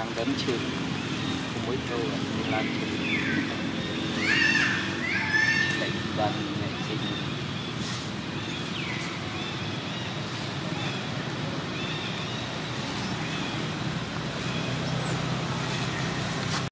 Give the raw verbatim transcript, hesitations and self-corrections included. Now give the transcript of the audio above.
hàng đến trường cùng với tôi là làm